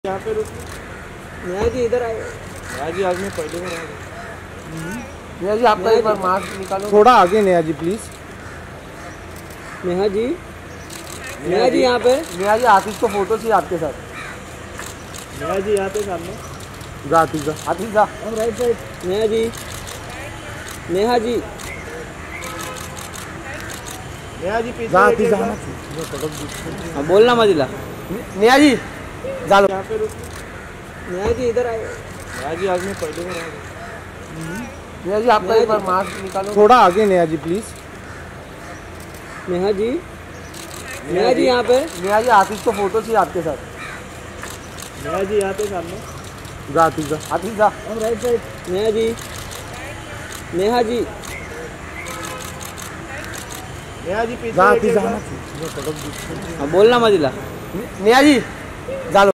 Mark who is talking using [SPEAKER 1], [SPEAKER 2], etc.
[SPEAKER 1] यहाँ पे रुक।
[SPEAKER 2] नेहा जी इधर आए।
[SPEAKER 1] नेहा जी आज मैं पहले में रहा।
[SPEAKER 2] नेहा जी आपका एक बार मास्क निकालो।
[SPEAKER 1] थोड़ा आगे नेहा जी प्लीज।
[SPEAKER 2] नेहा जी यहाँ पे। नेहा जी आतिश को फोटो चाहिए आपके साथ।
[SPEAKER 1] नेहा जी यहाँ पे सामने।
[SPEAKER 2] जा आतिश जा। आतिश जा। Right side. नेहा जी
[SPEAKER 1] नेहा जी पीछे।
[SPEAKER 2] आतिश जा। बोलना मजिला। नेहा जी जा लो।
[SPEAKER 1] यहाँ पे रुक।
[SPEAKER 2] नेहा जी इधर आए।
[SPEAKER 1] नेहा जी आज मैं पहले में रहा।
[SPEAKER 2] नेहा जी आपका एक बार मास्क निकालो।
[SPEAKER 1] थोड़ा आगे नेहा जी प्लीज।
[SPEAKER 2] नेहा जी यहाँ पे। नेहा जी आतिश को फोटो चाहिए आपके साथ।
[SPEAKER 1] नेहा जी यहाँ पे सामने।
[SPEAKER 2] जा आतिश जा। आतिश जा। Right side. नेहा जी
[SPEAKER 1] नेहा जी पीछे।
[SPEAKER 2] जा आतिश जा। बोलना मजिला। नेहा जी जा लो।